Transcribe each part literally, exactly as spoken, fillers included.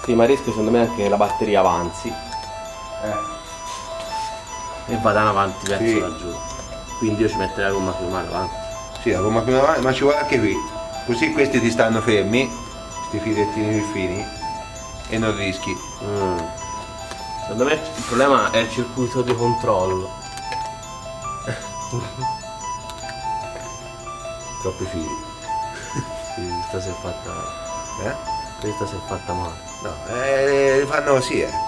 prima rischio secondo me anche che la batteria avanzi. Eh. E vadano avanti verso Sì. laggiù. Quindi io ci metterei la gomma piumata avanti. Sì, la gomma più avanti, ma ci vuole anche qui. Così questi ti stanno fermi, questi filettini fini, e non rischi. Mm. Secondo me il problema è il circuito di controllo. Troppi fili. Sì, questa si è fatta. Eh? Questa si è fatta male. No, eh, fanno così, eh.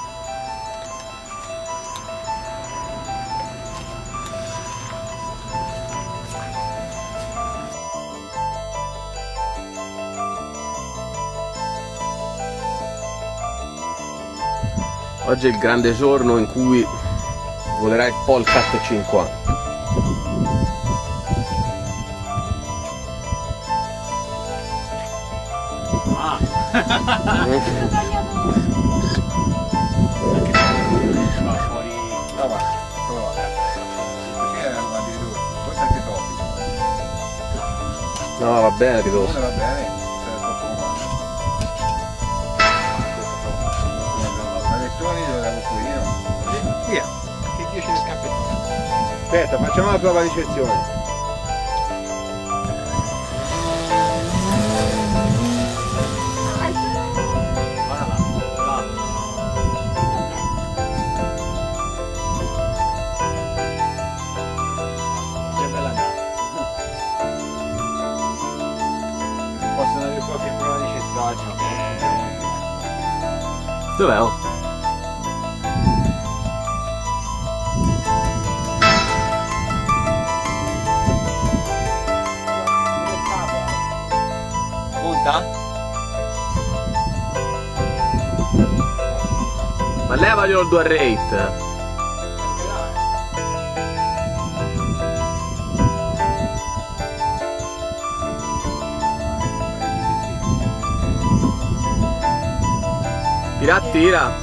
Oggi è il grande giorno in cui volerà il Polcat cinquanta. Ah. Va fuori. No, ma prova. Così erano addirittura. Forse anche troppi. No, va bene, ridosso. Va bene, se è troppo comando. La lezione lo devo qui io. Via, che dieci ne scappi. Aspetta, facciamo la prova di sezione. Possono avere qualche prova di settaggio. Dov'è? Oh? Punta? Ma levaglielo il dual rate. Tira, tira.